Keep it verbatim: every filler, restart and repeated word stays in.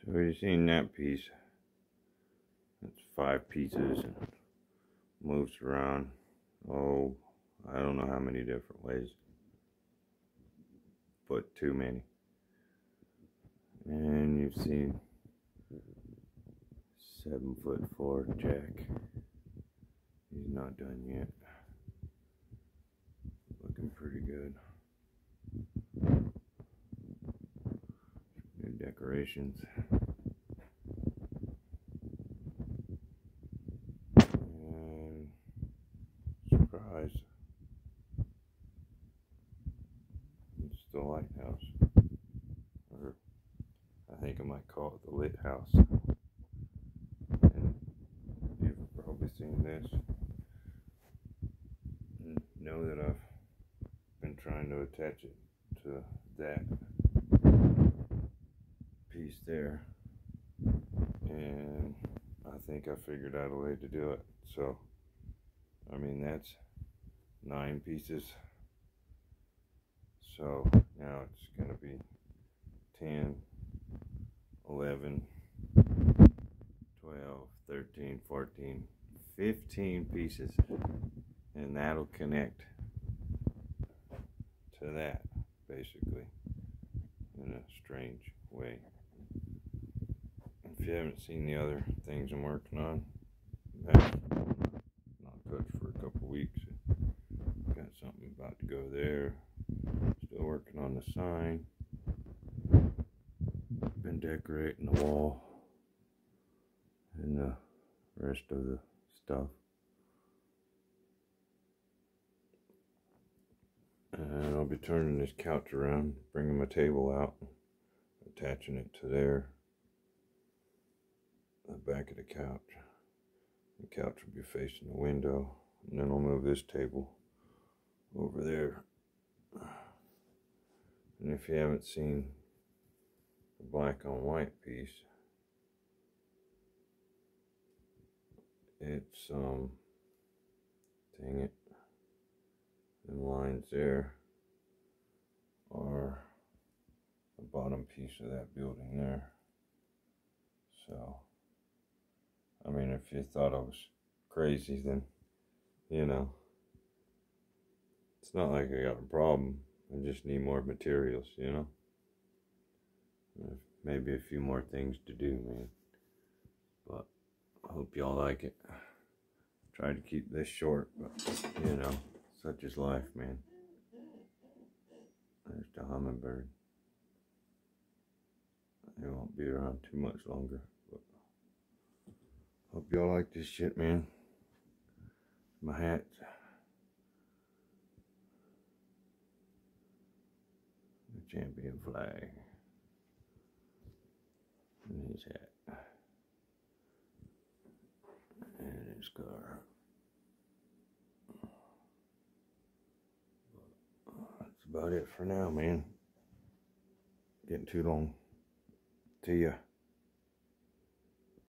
So you seen that piece? It's five pieces and moves around. Oh, I don't know how many different ways, but too many. And you've seen seven foot four Jack. He's not done yet. Looking pretty good. New decorations. And surprise. It's the lighthouse. Or I think I might call it the lit house. And you've probably seen this. And know that I've been trying to attach it to that piece there. And I think I figured out a way to do it. So, I mean, that's nine pieces. So now it's going to be ten, eleven, twelve, thirteen, fourteen, fifteen pieces. And that'll connect to that, basically, in a strange way. If you haven't seen the other things I'm working on, that's not touched for a couple weeks. Got something about to go there. Still working on the sign. Been decorating the wall and the rest of the stuff. And I'll be turning this couch around, bringing my table out, attaching it to there. The back of the couch. The couch will be facing the window, and then I'll move this table over there. And if you haven't seen the black on white piece, it's um dang it, the lines there are the bottom piece of that building there. So I mean, if you thought I was crazy, then, you know, it's not like I got a problem. I just need more materials, you know? Maybe a few more things to do, man. But I hope y'all like it. Try to keep this short, but, you know, such is life, man. There's the hummingbird. It won't be around too much longer. Hope y'all like this shit, man. My hat. The champion flag. And his hat. And his car. That's about it for now, man. Getting too long. See ya.